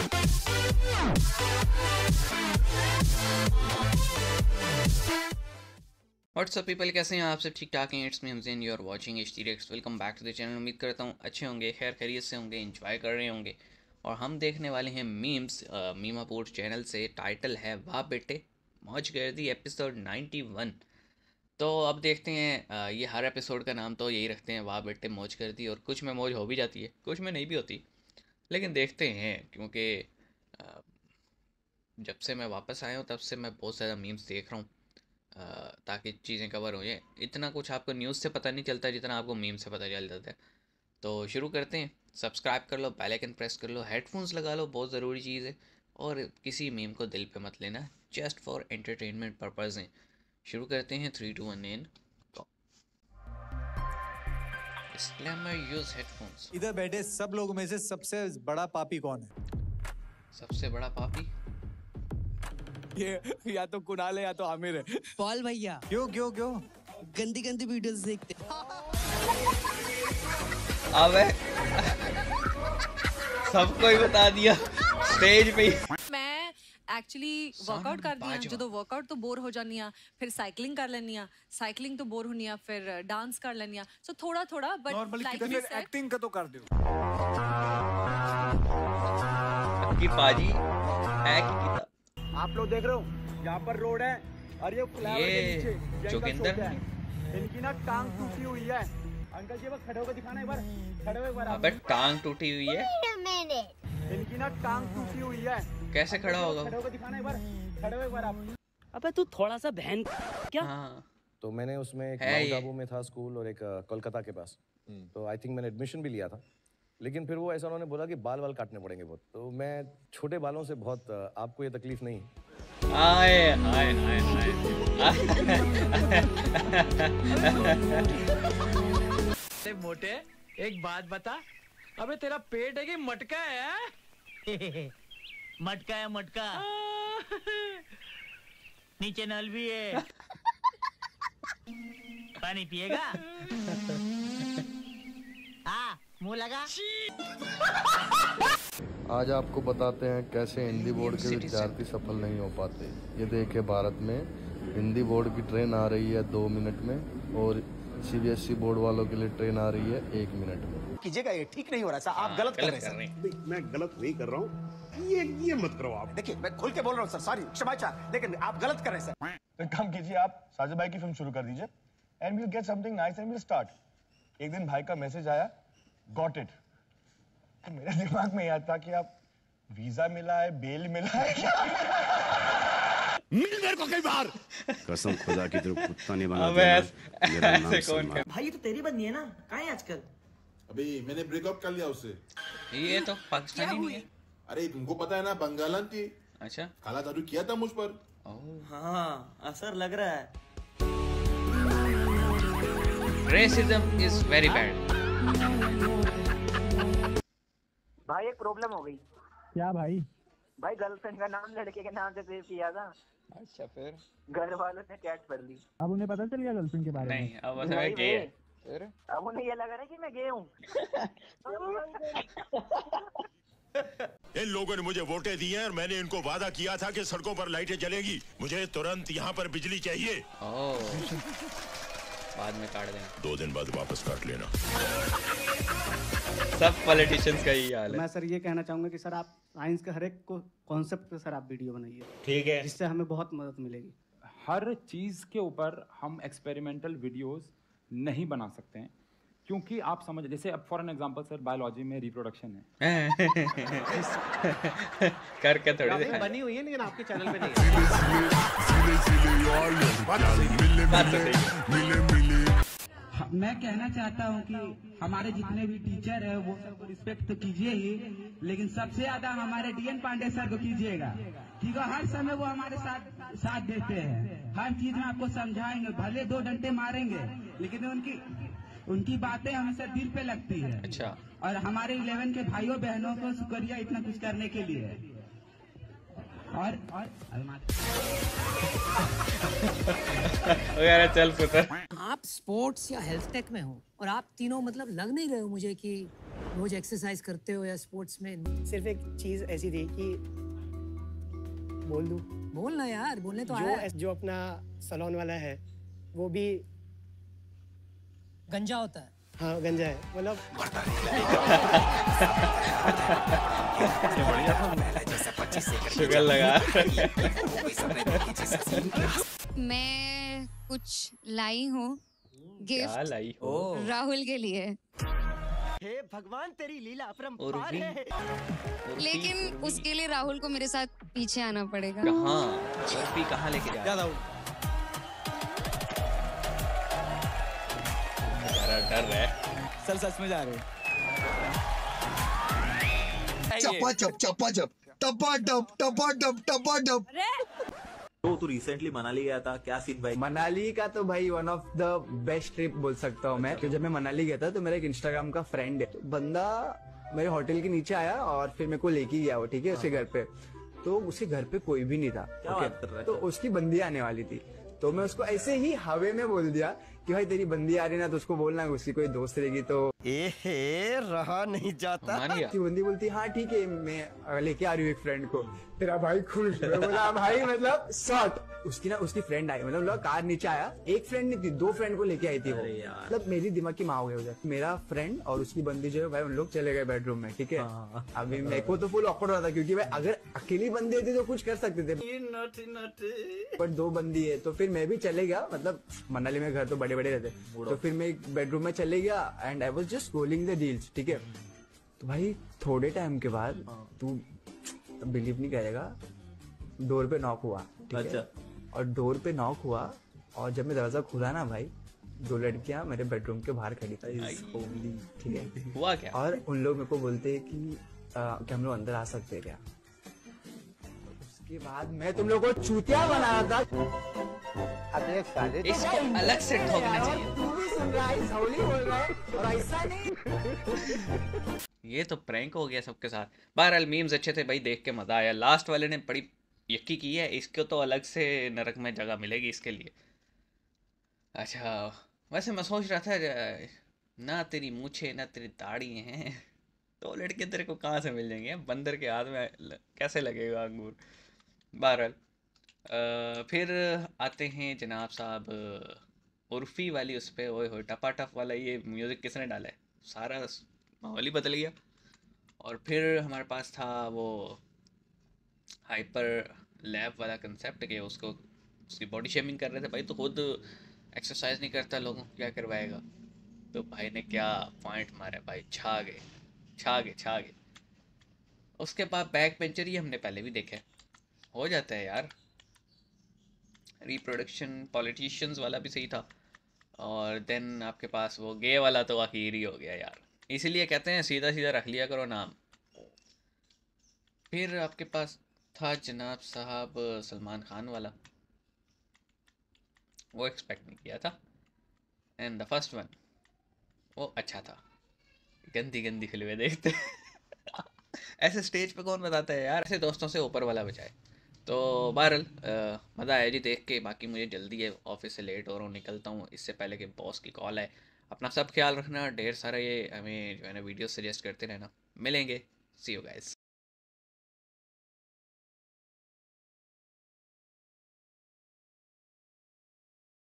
WhatsApp people, कैसे हैं आप सब? ठीक ठाक हैं। It's me Hamzain, you are watching HD Reacts। Welcome back to the channel. उम्मीद करता हूँ अच्छे होंगे, खैर खैरियत से होंगे, एंजॉय कर रहे होंगे। और हम देखने वाले हैं मीम्स मीमापुर चैनल से। टाइटल है वाह बेटे मौज कर दी, एपिसोड 91। तो अब देखते हैं, ये हर एपिसोड का नाम तो यही रखते हैं, वाह बेटे मौज कर दी। और कुछ में मौज हो भी जाती है, कुछ में नहीं भी होती, लेकिन देखते हैं। क्योंकि जब से मैं वापस आया हूँ तब से मैं बहुत ज़्यादा मीम्स देख रहा हूँ, ताकि चीज़ें कवर हो जाए। इतना कुछ आपको न्यूज़ से पता नहीं चलता जितना आपको मीम से पता चल जाता है। तो शुरू करते हैं। सब्सक्राइब कर लो, बेल आइकन प्रेस कर लो, हेडफोन्स लगा लो, बहुत ज़रूरी चीज़ है। और किसी मीम को दिल पे मत लेना, जस्ट फॉर एंटरटेनमेंट पर्पज़ हैं। शुरू करते हैं। 3 2 1 एंड डिस्क्लेमर, यूज हेडफोन्स। इधर बैठे सब लोगों में से सबसे बड़ा पापी कौन है? सबसे बड़ा पापी ये या तो कुणाल है या तो आमिर है। पॉल भैया। क्यों क्यों क्यों? गंदी गंदी वीडियोस देखते। अबे सबको ही बता दिया स्टेज पे ही। मैं एक्चुअली वर्कआउट करदी हां, ਜਦੋਂ वर्कआउट तो बोर हो जानी हां, फिर साइकिलिंग कर लेनी हां, साइकिलिंग तो बोर होनी हां, फिर डांस कर लेनी हां। सो थोड़ा थोड़ा बट नॉर्मली लाइक फिर एक्टिंग का तो कर दो। कि पाजी एक्ट किया। आप लोग देख रहे हो यहाँ पर रोड है और ये फ्लावर के नीचे जोगिंदर है। इनकी ना टांग टूटी हुई है। अंकल जी बस खड़े होकर दिखाना एक बार, खड़े हो एक बार। अबे टांग टूटी हुई है? इनकी ना टांग टूटी हुई है। कैसे खड़ा होगा? खड़े होकर दिखाना एक बार, खड़े हो एक बार आप। अबे तू थोड़ा सा बहन क्या? हाँ। तो मैंने उसमें एक है माउंट ये। आबू में था स्कूल और एक कोलकाता के पास। तो आई थिंक मैंने एडमिशन भी लिया था, लेकिन फिर वो ऐसा उन्होंने बोला कि बाल वाल काटने पड़ेंगे बहुत। तो मैं छोटे बालों से बहुत, आपको ये तकलीफ नहीं? आए आए आए अरे मोटे एक बात बता, अबे तेरा पेट है कि मटका है? मटका है मटका। नीचे नल भी है। पानी पिएगा? हाँ, मुंह लगा। आज आपको बताते हैं कैसे हिंदी बोर्ड के विद्यार्थी सफल नहीं हो पाते। ये देखिए, भारत में हिंदी बोर्ड की ट्रेन आ रही है 2 मिनट में, और CBSE बोर्ड वालों के लिए ट्रेन आ रही है 1 मिनट में। कीजिएगा, ये ठीक नहीं हो रहा सर। आप गलत कर रहे हैं। मैं गलत नहीं कर रहा हूँ, ये मत करो आप। देखिए मैं खुल के बोल रहा हूँ सर, सॉरी क्षमा चाह, लेकिन आप गलत कर रहे हैं सर। तो एक काम कीजिए, आप साजिद भाई की फिल्म शुरू कर दीजिए and we'll get something nice and we'll start. एक दिन भाई का मैसेज आया, गॉट इट। तो मेरे दिमाग में याद था कि आप वीजा मिला है, बेल मिला है क्या? मिल मेरे को कई बार। कसम खुदा की तरफ कुत्ता नहीं बना अबे मेरा नाम ऐसे कौन सलमान। भाई ये तो तेरी बंदी है ना, कहाँ है आजकल? अभी मैंने ब्रेकअप कर लिया उससे। ये तो पाकिस्तानी नहीं है। अरे तुमको पता है ना, बंगालन थी। अच्छा। काला जादू किया था मुझ पर। हाँ, असर लग रहा है। Racism is very bad. भाई एक प्रॉब्लम हो गई। क्या भाई? भाई गर्लफ्रेंड का नाम लड़के के नाम से सेव किया था। अच्छा, फिर घर वालों ने चैट पढ़ ली। अब उन्हें पता चल गया गर्लफ्रेंड के बारे में? नहीं, अब बस मैं गे है। फिर अब उन्हें ये लग रहा है कि मैं गे हूँ। इन लोगों ने मुझे वोटें दी हैं और मैंने इनको वादा किया था कि सड़कों पर लाइटें जलेंगी। मुझे तुरंत यहाँ पर बिजली चाहिए। बाद में काट देंगे। 2 दिन बाद वापस काट लेना। सब पॉलिटिशियंस का यही हाल है। मैं सर ये कहना चाहूँगा कि सर आप साइंस के हर एक को कॉन्सेप्ट पे सर आप वीडियो बनाइए, ठीक है, जिससे हमें बहुत मदद मिलेगी। हर चीज़ के ऊपर हम एक्सपेरिमेंटल वीडियोस नहीं बना सकते हैं, क्योंकि आप समझ, जैसे अब for an example sir, biology में रिप्रोडक्शन है। करके थोड़ी दिखाएं। बनी हुई है लेकिन आपके चैनल पे नहीं है। मैं कहना चाहता हूँ कि हमारे जितने भी टीचर है वो सबको रिस्पेक्ट तो कीजिए ही, लेकिन सबसे ज्यादा हमारे DN पांडे सर को कीजिएगा, क्योंकि हर समय वो हमारे साथ देते हैं। हर चीज में आपको समझाएंगे, भले 2 डंडे मारेंगे, लेकिन उनकी बातें हमेशा दिल पे लगती है। अच्छा। और हमारे 11 के भाइयों बहनों को शुक्रिया इतना कुछ करने के लिए। और ओ यार चल पुत्र। आप स्पोर्ट्स या हेल्थ टेक में हो और आप तीनों मतलब लग नहीं रहे हो मुझे कि रोज एक्सरसाइज करते हो या स्पोर्ट्स में। सिर्फ एक चीज ऐसी थी कि बोल दूं, बोलना यार, बोलने तो जो आया। जो अपना सलोन वाला है वो भी गंजा होता है। हाँ गंजा है, मतलब शुगर लगा। मैं कुछ लाई हूँ क्या गिफ्ट लाई हो? राहुल के लिए, हे भगवान तेरी लीला अपरंपार उर्वी। है। लेकिन उसके लिए राहुल को मेरे साथ पीछे आना पड़ेगा। कहाँ? उर्वी कहाँ लेके जा रहा है? डर रहा है। चल सच में जा रहे हो? चप्पा चप चप्पा चप टपा टप टपा टप टपा टप। तो रिसेंटली मनाली गया था, क्या सीन भाई? मनाली का तो भाई one of the best trip बोल सकता हूँ मैं। तो जब मैं मनाली गया था तो मेरा एक इंस्टाग्राम का फ्रेंड है, तो बंदा मेरे होटल के नीचे आया और फिर मेरे को लेके गया वो, ठीक है, उसके घर पे। तो उसके घर पे कोई भी नहीं था, बात कर रहा है? तो उसकी बंदी आने वाली थी, तो मैं उसको ऐसे ही हवे में बोल दिया कि भाई तेरी बंदी आ रही ना, तो उसको बोलना उसकी कोई दोस्त रहेगी। तो रहा नहीं जाता। उसकी बंदी बोलती हाँ ठीक है, मैं लेके आ रही हूँ एक फ्रेंड को। तेरा भाई खुश, मैं बोला भाई मतलब शॉर्ट। उसकी फ्रेंड आई, मतलब कार नीचे आया, एक फ्रेंड नहीं थी, 2 फ्रेंड को लेके आई थी वो। मतलब मेरी दिमाग की माँ हो गई उधर। मेरा फ्रेंड और उसकी बंदी जो है भाई, उन लोग चले गए बेडरूम में, ठीक है। अभी मेरे को तो फुल ऑकवर्ड हो रहा था, क्योंकि भाई अगर अकेली बंदी होती तो कुछ कर सकते थे, बट 2 बंदी है। तो फिर मैं भी चले गया, मतलब मनाली में घर तो बड़े बड़े रहते, तो फिर मैं एक बेडरूम में चले गया and I was just scrolling the reels, ठीक है। तो भाई थोड़े टाइम के बाद तू बिलीव नहीं करेगा, डोर पे नॉक हुआ, ठीक है। और डोर पे नॉक हुआ और जब मैं दरवाजा खुला ना भाई, 2 लड़कियां मेरे बेडरूम के बाहर खड़ी थी, ठीक है। हुआ क्या? और उन लोग मेरे को बोलते हैं कि क्या हम लोग अंदर आ सकते हैं क्या? उसके बाद मैं तुम लोग को चूतिया बना रहा था। अबे साले इसको अलग से ठोकना चाहिए। तू भी सुन रहा है, हौली बोल रहा है और ऐसा नहीं। ये तो प्रैंक हो गया सबके साथ। बहरहाल मीम्स अच्छे थे भाई, देख के मजा आया। लास्ट वाले ने बड़ी यक्की की है, इसको तो अलग से नरक में जगह मिलेगी इसके लिए। अच्छा वैसे मैं सोच रहा था ना तेरी मूछे ना तेरी दाढ़ी हैं, 2 लड़के तेरे को कहाँ से मिल जाएंगे? बंदर के हाथ में कैसे लगेगा अंगूर? बहरहाल फिर आते हैं जनाब साहब उर्फी वाली उस पर। ओए हो टपा टप वाला ये म्यूज़िक किसने डाला है? सारा माहौल ही बदल गया। और फिर हमारे पास था वो हाइपर लैब वाला कंसेप्ट कि उसकी बॉडी शेमिंग कर रहे थे। भाई तो खुद एक्सरसाइज नहीं करता, लोगों को क्या करवाएगा? तो भाई ने क्या पॉइंट मारा भाई, छा गए। उसके बाद बैक पेंचर ही हमने पहले भी देखा है, हो जाता है यार। रिप्रोडक्शन पॉलिटिशियंस वाला भी सही था। और देन आपके पास वो गे वाला तो आखिर ही हो गया यार, इसीलिए कहते हैं सीधा सीधा रख लिया करो नाम। फिर आपके पास था जनाब साहब सलमान खान वाला, वो एक्सपेक्ट नहीं किया था। एंड द फर्स्ट वन वो अच्छा था। गंदी फिल्में देखते ऐसे स्टेज पे कौन बताता है यार, ऐसे दोस्तों से ऊपर वाला बचाए। तो बहरहाल मज़ा आया जी देख के। बाकी मुझे जल्दी है, ऑफिस से लेट हो रहा हूँ, निकलता हूँ इससे पहले कि बॉस की कॉल आए। अपना सब ख्याल रखना, ढेर सारा ये हमें जो है ना वीडियो सजेस्ट करते रहना। मिलेंगे, सी यू गाइस।